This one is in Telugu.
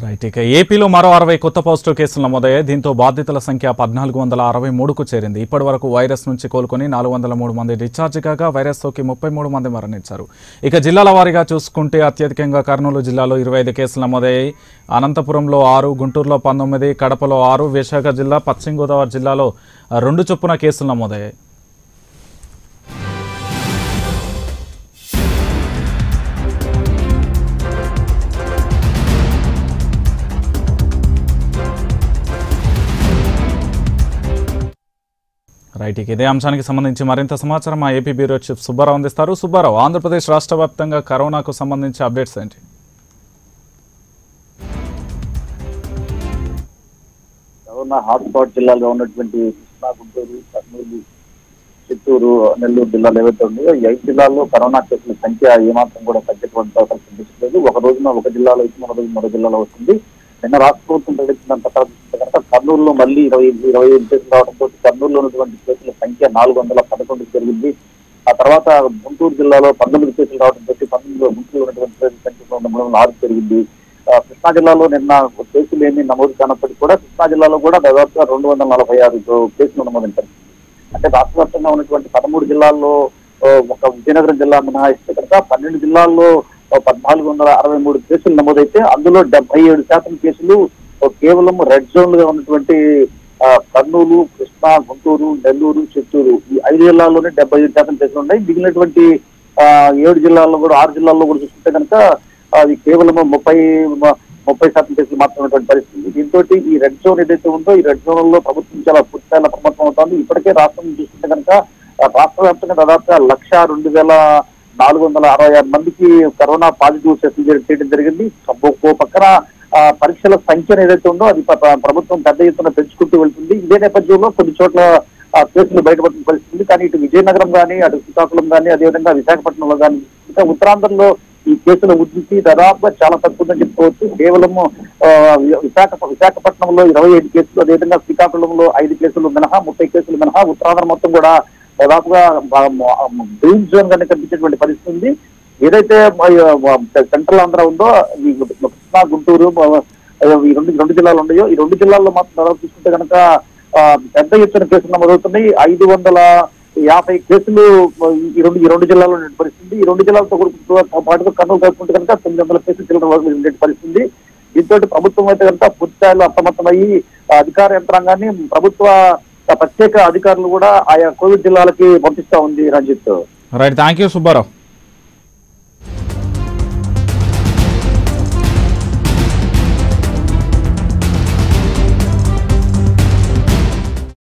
రైట్. ఇక ఏపీలో మరో 60 కొత్త పాజిటివ్ కేసులు నమోదయ్యాయి. దీంతో బాధితుల సంఖ్య 1463కు చేరింది. ఇప్పటి వరకు వైరస్ నుంచి కోలుకొని 403 మంది డిశ్చార్జ్ కాగా వైరస్ సోకి 33 మంది మరణించారు. ఇక జిల్లాల వారీగా చూసుకుంటే అత్యధికంగా కర్నూలు జిల్లాలో 25 కేసులు నమోదయ్యాయి. అనంతపురంలో 6, గుంటూరులో 19, కడపలో 6, విశాఖ జిల్లా, పశ్చిమ గోదావరి జిల్లాలో 2 చొప్పున కేసులు నమోదయ్యాయి. రైట్. ఇదే అంశానికి సంబంధించి మరింత సమాచారం మా ఏపీ బ్యూరో చీఫ్ సుబ్బారావు అందిస్తారు. సుబ్బారావు, ఆంధ్రప్రదేశ్ రాష్ట్ర వ్యాప్తంగా కరోనాకు సంబంధించి అప్డేట్స్ ఏంటి? కరోనా హాట్స్పాట్ జిల్లాలో ఉన్నటువంటి కృష్ణా, గుంటూరు, కర్నూలు, చిత్తూరు, నెల్లూరు జిల్లాలు ఏవైతే ఉన్నాయో ఈ 5 జిల్లాల్లో కరోనా కేసుల సంఖ్య ఏమాత్రం కూడా తగ్గేటువంటి అవకాశం కనిపించలేదు. ఒక రోజున ఒక జిల్లాలో అయితే మరో జిల్లాలో వస్తుంది. నిన్న రాష్ట్ర ప్రభుత్వం ప్రకటించినంత కనుక కర్నూలులో మళ్ళీ 25 కేసులు రావడంతో కర్నూలులో ఉన్నటువంటి కేసుల సంఖ్య 411 పెరిగింది. ఆ తర్వాత గుంటూరు జిల్లాలో 19 కేసులు రావడంతో 19లో గుంటూరు ఉన్నటువంటి కేసుల సంఖ్య 306 పెరిగింది. కృష్ణా జిల్లాలో నిన్న కేసులు ఏమీ నమోదు కానప్పటికీ కూడా కృష్ణా జిల్లాలో కూడా దాదాపుగా 246 కేసులు నమోదు. అంటే రాష్ట్ర వ్యాప్తంగా ఉన్నటువంటి 13 జిల్లాల్లో ఒక విజయనగరం జిల్లా మినహాయిస్తే కనుక 12 జిల్లాల్లో 1463 కేసులు నమోదైతే అందులో 77% కేసులు కేవలం రెడ్ జోన్ గా ఉన్నటువంటి కర్నూలు, కృష్ణా, గుంటూరు, నెల్లూరు, చిత్తూరు ఈ 5 జిల్లాల్లోనే 75% కేసులు ఉన్నాయి. మిగిలినటువంటి 7 జిల్లాల్లో కూడా 6 జిల్లాల్లో కూడా చూసుకుంటే కనుక అది కేవలం 30% కేసులు మాత్రం ఉన్నటువంటి పరిస్థితి. దీంతో ఈ రెడ్ జోన్ ఏదైతే ఉందో ఈ రెడ్ జోన్ లో ప్రభుత్వం చాలా పూర్తిగా అప్రమత్తం అవుతుంది. ఇప్పటికే రాష్ట్రం చూసుకుంటే కనుక రాష్ట్ర వ్యాప్తంగా దాదాపుగా 1,02,466 మందికి కరోనా పాజిటివ్ టెస్టులు చేయడం జరిగింది. ఒక్కో పక్కన పరీక్షల సంఖ్యను ఏదైతే ఉందో అది ప్రభుత్వం పెద్ద ఎత్తున పెంచుకుంటూ వెళ్తుంది. ఇదే నేపథ్యంలో కొన్ని చోట్ల కేసులు బయటపడుతున్న పరిస్థితి. కానీ ఇటు విజయనగరం కానీ, అటు శ్రీకాకుళం కానీ, అదేవిధంగా విశాఖపట్నంలో కానీ, ఇంకా ఉత్తరాంధ్రలో ఈ కేసుల ఉధృతి దాదాపుగా చాలా తక్కువని చెప్పుకోవచ్చు. కేవలం విశాఖపట్నంలో 25 కేసులు, అదేవిధంగా శ్రీకాకుళంలో 5 కేసులు మినహా 30 కేసులు మినహా ఉత్తరాంధ్ర మొత్తం కూడా దాదాపుగా గ్రీన్ జోన్ గానే కనిపించేటువంటి పరిస్థితి ఉంది. ఏదైతే సెంట్రల్ ఆంధ్ర ఉందో ఈ కృష్ణా, గుంటూరు ఈ రెండు జిల్లాలు ఉన్నాయో ఈ 2 జిల్లాల్లో మాత్రం దాదాపు చూసుకుంటే కనుక పెద్ద ఎత్తున కేసులు నమోదవుతున్నాయి. 550 కేసులు ఈ రెండు జిల్లాలో ఉండే పరిస్థితి. ఈ 2 జిల్లాలతో పాటుగా కర్నూలు కలుపుకుంటే కనుక 900 కేసులు చిల్లర వరకు ఉండే పరిస్థితి. దీంతో ప్రభుత్వం అయితే కనుక పూర్తి స్థాయిలో అప్రమత్తమయ్యి అధికార యంత్రాంగాన్ని, ప్రభుత్వ ప్రత్యేక అధికారులు కూడా ఆయా కోవిడ్ జిల్లాలకి పంపిస్తా ఉంది. Ranjith. Right. Thank you Subbarao.